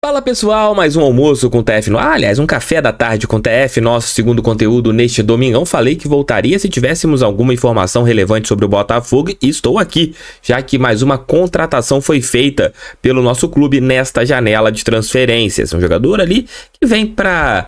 Fala pessoal, mais um almoço com TF no ar, aliás, um café da tarde com TF, nosso segundo conteúdo neste domingão. Falei que voltaria se tivéssemos alguma informação relevante sobre o Botafogo e estou aqui, já que mais uma contratação foi feita pelo nosso clube nesta janela de transferências. Um jogador ali que vem para,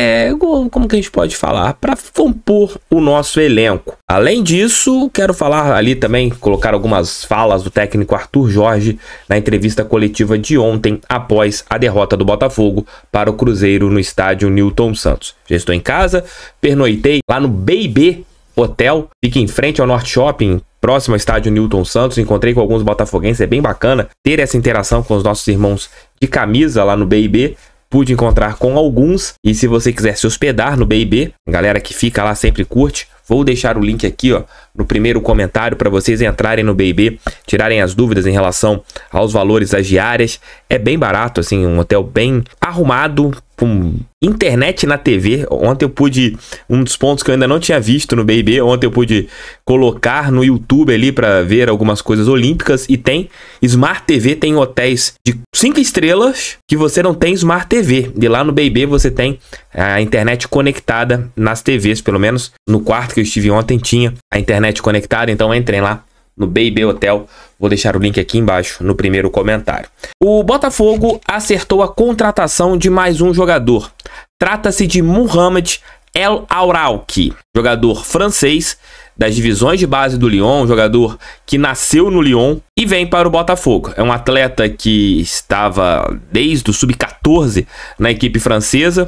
como que a gente pode falar? Para compor o nosso elenco. Além disso, quero falar ali também, colocar algumas falas do técnico Arthur Jorge na entrevista coletiva de ontem, após a derrota do Botafogo para o Cruzeiro no estádio Newton Santos. Já estou em casa, pernoitei lá no BB Hotel, fica em frente ao Norte Shopping, próximo ao estádio Newton Santos. Encontrei com alguns botafoguenses, é bem bacana ter essa interação com os nossos irmãos de camisa lá no BB. Pude encontrar com alguns, e se você quiser se hospedar no BB, galera que fica lá sempre curte, vou deixar o link aqui, ó, no primeiro comentário para vocês entrarem no BB, tirarem as dúvidas em relação aos valores das diárias. É bem barato, assim, um hotel bem arrumado, com internet na TV. Ontem eu pude, um dos pontos que eu ainda não tinha visto no BB, ontem eu pude colocar no YouTube ali para ver algumas coisas olímpicas, e tem Smart TV, tem hotéis de 5 estrelas que você não tem Smart TV, e lá no BB você tem a internet conectada nas TVs, pelo menos no quarto que eu estive ontem tinha a internet conectada. Então entrem lá no BB Hotel, vou deixar o link aqui embaixo no primeiro comentário. O Botafogo acertou a contratação de mais um jogador. Trata-se de Mohamed El Aouraki, jogador francês das divisões de base do Lyon, um jogador que nasceu no Lyon e vem para o Botafogo. É um atleta que estava desde o sub-14 na equipe francesa.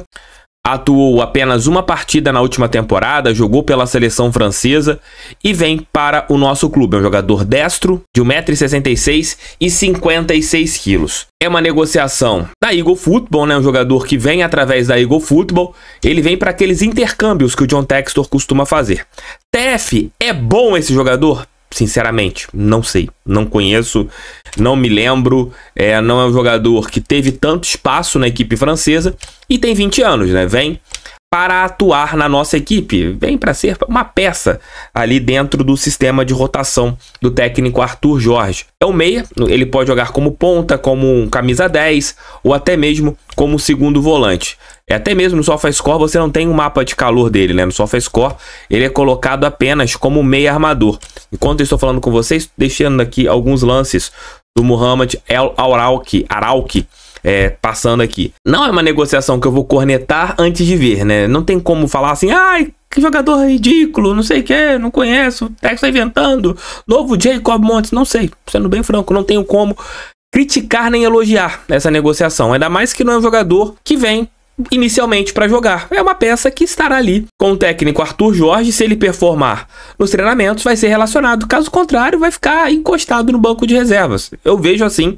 Atuou apenas uma partida na última temporada, jogou pela seleção francesa e vem para o nosso clube. É um jogador destro, de 1,66 m e 56 kg. É uma negociação da Eagle Football, né? Um jogador que vem através da Eagle Football. Ele vem para aqueles intercâmbios que o John Textor costuma fazer. TF, é bom esse jogador? Sinceramente, não sei, não conheço, não me lembro. Não é um jogador que teve tanto espaço na equipe francesa e tem 20 anos, né? Vem para atuar na nossa equipe, vem para ser uma peça ali dentro do sistema de rotação do técnico Arthur Jorge. É um meia, ele pode jogar como ponta, como um camisa 10 ou até mesmo como segundo volante. Até mesmo no SofaScore você não tem um mapa de calor dele, né? No SofaScore ele é colocado apenas como meia armador. Enquanto eu estou falando com vocês, deixando aqui alguns lances do Mohamed El Aouraki, passando aqui. Não é uma negociação que eu vou cornetar antes de ver, né? Não tem como falar assim, ai, que jogador ridículo, não sei o que, não conheço, o Tex tá inventando, novo Jacob Montes, não sei, sendo bem franco, não tenho como criticar nem elogiar essa negociação, ainda mais que não é um jogador que vem inicialmente para jogar. É uma peça que estará ali com o técnico Arthur Jorge. Se ele performar nos treinamentos, vai ser relacionado. Caso contrário, vai ficar encostado no banco de reservas. Eu vejo assim,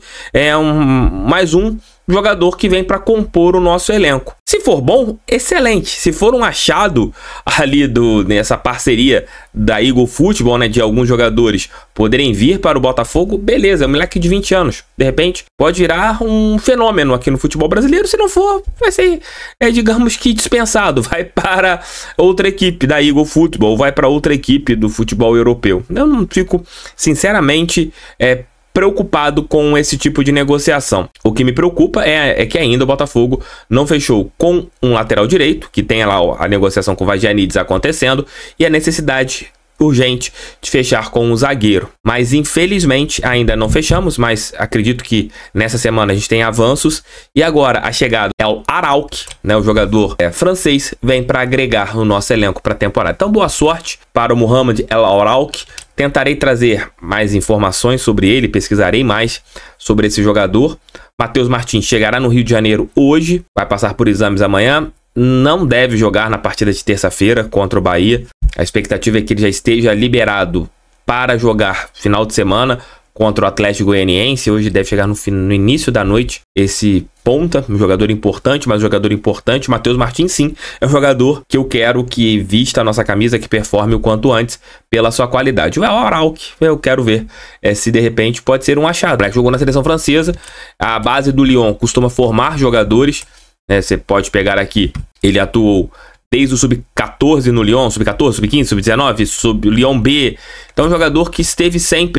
mais um jogador que vem para compor o nosso elenco. Se for bom, excelente. Se for um achado ali nessa parceria da Eagle Football, né, de alguns jogadores poderem vir para o Botafogo, beleza, é um moleque de 20 anos. De repente, pode virar um fenômeno aqui no futebol brasileiro. Se não for, vai ser, digamos que dispensado. Vai para outra equipe da Eagle Football, vai para outra equipe do futebol europeu. Eu não fico, sinceramente, preocupado com esse tipo de negociação. O que me preocupa é que ainda o Botafogo não fechou com um lateral direito, que tem lá a negociação com o Vagianides acontecendo, e a necessidade urgente de fechar com um zagueiro. Mas infelizmente ainda não fechamos, mas acredito que nessa semana a gente tem avanços. E agora a chegada é o Aouraki, né, o jogador francês, vem para agregar no nosso elenco para a temporada. Então boa sorte para o Mohamed El Aouraki. Tentarei trazer mais informações sobre ele, pesquisarei mais sobre esse jogador. Matheus Martins chegará no Rio de Janeiro hoje, vai passar por exames amanhã, não deve jogar na partida de terça-feira contra o Bahia. A expectativa é que ele já esteja liberado para jogar final de semana contra o Atlético Goianiense. Hoje deve chegar no início da noite esse ponta, um jogador importante, mas um jogador importante. Matheus Martins, sim, é um jogador que eu quero que vista a nossa camisa, que performe o quanto antes pela sua qualidade. O Aouraki, eu quero ver se de repente pode ser um achado. Ele jogou na seleção francesa, a base do Lyon costuma formar jogadores, né? Você pode pegar aqui, ele atuou desde o sub-14 no Lyon, sub-14, sub-15, sub-19, sub-Lyon B. Então é um jogador que esteve sempre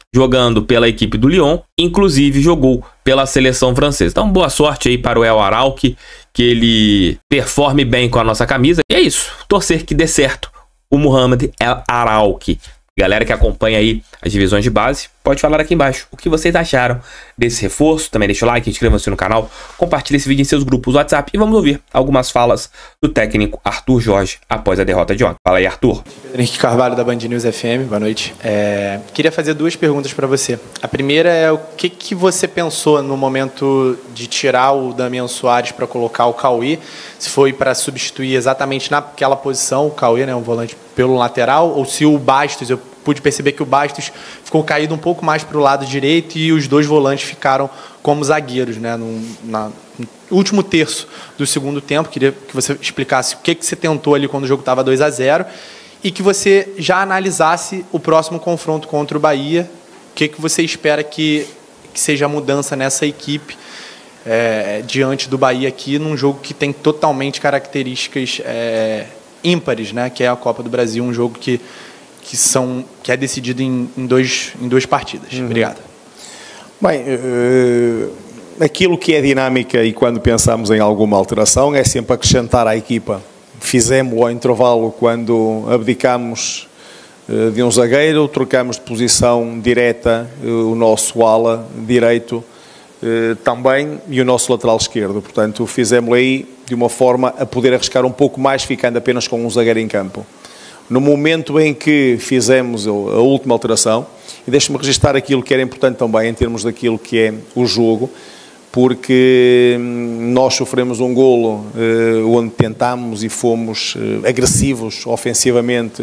jogando pela equipe do Lyon, inclusive jogou pela seleção francesa. Então boa sorte aí para o El Araoque, que ele performe bem com a nossa camisa. E é isso, torcer que dê certo o Mohamed El Araoque. Galera que acompanha aí as divisões de base, pode falar aqui embaixo o que vocês acharam desse reforço. Também deixa o like, inscreva-se no canal, compartilhe esse vídeo em seus grupos WhatsApp e vamos ouvir algumas falas do técnico Arthur Jorge após a derrota de ontem. Fala aí, Arthur. Henrique Carvalho, da Band News FM, boa noite. Queria fazer duas perguntas para você. A primeira é o que você pensou no momento de tirar o Damian Soares para colocar o Cauê, se foi para substituir exatamente naquela posição, o Cauê, né, um volante pelo lateral, ou se o Bastos, eu pude perceber que o Bastos ficou caído um pouco mais para o lado direito e os dois volantes ficaram como zagueiros, né, no último terço do segundo tempo. Queria que você explicasse o que você tentou ali quando o jogo estava 2-0 e que você já analisasse o próximo confronto contra o Bahia. O que você espera que seja a mudança nessa equipe diante do Bahia aqui, num jogo que tem totalmente características ímpares, né, que é a Copa do Brasil, um jogo que é decidido em duas partidas. Obrigado. Bem, aquilo que é dinâmica e quando pensamos em alguma alteração é sempre acrescentar à equipa. Fizemos ao intervalo quando abdicamos de um zagueiro, trocamos de posição direta o nosso ala direito também e o nosso lateral esquerdo. Portanto, fizemos aí de uma forma a poder arriscar um pouco mais, ficando apenas com um zagueiro em campo. No momento em que fizemos a última alteração, e deixe-me registrar aquilo que era importante também em termos daquilo que é o jogo, porque nós sofremos um golo onde tentámos e fomos agressivos ofensivamente,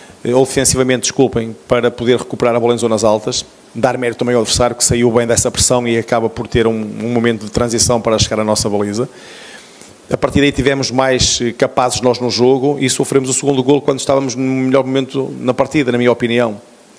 para poder recuperar a bola em zonas altas, dar mérito também ao adversário que saiu bem dessa pressão e acaba por ter um momento de transição para chegar à nossa baliza. A partir daí tivemos mais capazes nós no jogo e sofremos o segundo golo quando estávamos no melhor momento na partida, na minha opinião.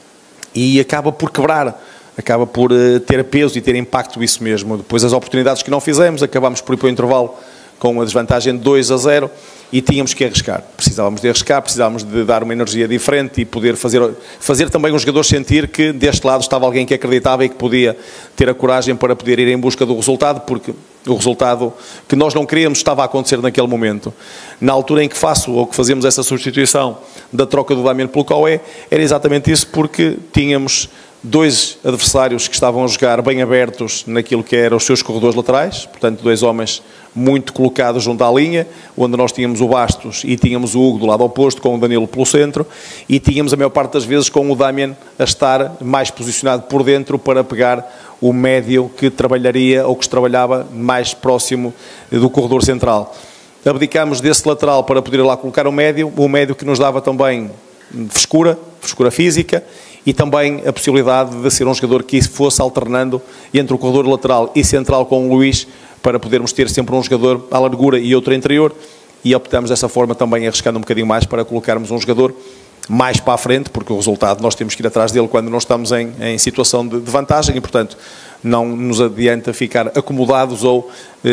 E acaba por quebrar, acaba por ter peso e ter impacto isso mesmo. Depois as oportunidades que não fizemos, acabámos por ir para o intervalo com a desvantagem de 2-0 e tínhamos que arriscar. Precisávamos de arriscar, precisávamos de dar uma energia diferente e poder fazer também os jogadores sentir que deste lado estava alguém que acreditava e que podia ter a coragem para poder ir em busca do resultado, porque o resultado que nós não queríamos estava a acontecer naquele momento. Na altura em que fazemos essa substituição da troca do Damian pelo Cauê, era exatamente isso, porque tínhamos dois adversários que estavam a jogar bem abertos naquilo que eram os seus corredores laterais, portanto dois homens muito colocados junto à linha, onde nós tínhamos o Bastos e tínhamos o Hugo do lado oposto, com o Danilo pelo centro, e tínhamos a maior parte das vezes com o Damian a estar mais posicionado por dentro para pegar o médio que trabalharia ou que se trabalhava mais próximo do corredor central. Abdicámos desse lateral para poder lá colocar o médio que nos dava também frescura física, e também a possibilidade de ser um jogador que fosse alternando entre o corredor lateral e central com o Luís, para podermos ter sempre um jogador à largura e outro interior, e optamos dessa forma também arriscando um bocadinho mais para colocarmos um jogador mais para a frente, porque o resultado nós temos que ir atrás dele quando não estamos em situação de vantagem e, portanto, não nos adianta ficar acomodados ou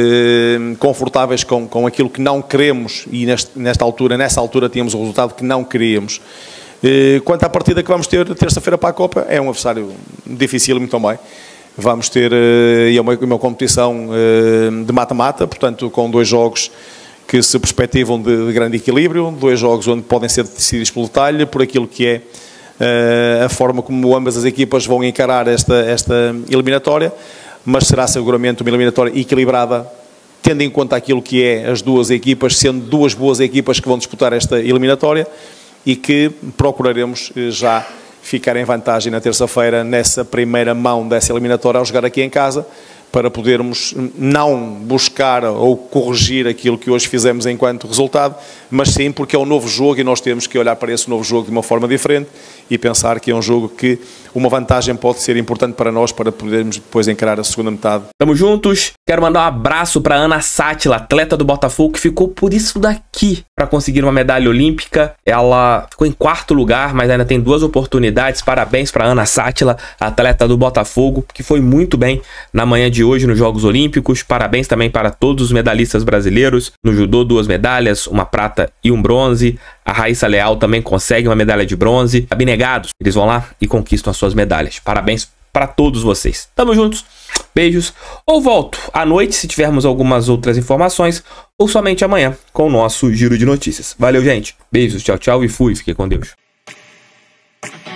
confortáveis com aquilo que não queremos, e nessa altura tínhamos o resultado que não queríamos. Quanto à partida que vamos ter terça-feira para a Copa, é um adversário difícil também. Vamos ter uma competição de mata-mata, portanto, com dois jogos que se perspectivam de grande equilíbrio, dois jogos onde podem ser decididos pelo detalhe, por aquilo que é a forma como ambas as equipas vão encarar esta eliminatória, mas será seguramente uma eliminatória equilibrada, tendo em conta aquilo que é as duas equipas, sendo duas boas equipas que vão disputar esta eliminatória, e que procuraremos já ficar em vantagem na terça-feira nessa primeira mão dessa eliminatória ao jogar aqui em casa, para podermos não buscar ou corrigir aquilo que hoje fizemos enquanto resultado, mas sim porque é um novo jogo e nós temos que olhar para esse novo jogo de uma forma diferente e pensar que é um jogo que uma vantagem pode ser importante para nós para podermos depois encarar a segunda metade. Tamo juntos. Quero mandar um abraço para Ana Sátila, atleta do Botafogo, que ficou por isso daqui para conseguir uma medalha olímpica. Ela ficou em 4º lugar, mas ainda tem 2 oportunidades. Parabéns para Ana Sátila, atleta do Botafogo, que foi muito bem na manhã de de hoje nos Jogos Olímpicos. Parabéns também para todos os medalhistas brasileiros. No judô, 2 medalhas, uma prata e um bronze. A Raíssa Leal também consegue uma medalha de bronze. Abnegados, eles vão lá e conquistam as suas medalhas. Parabéns para todos vocês. Tamo juntos. Beijos. Ou volto à noite se tivermos algumas outras informações, ou somente amanhã com o nosso giro de notícias. Valeu, gente. Beijos, tchau, tchau e fui. Fiquem com Deus.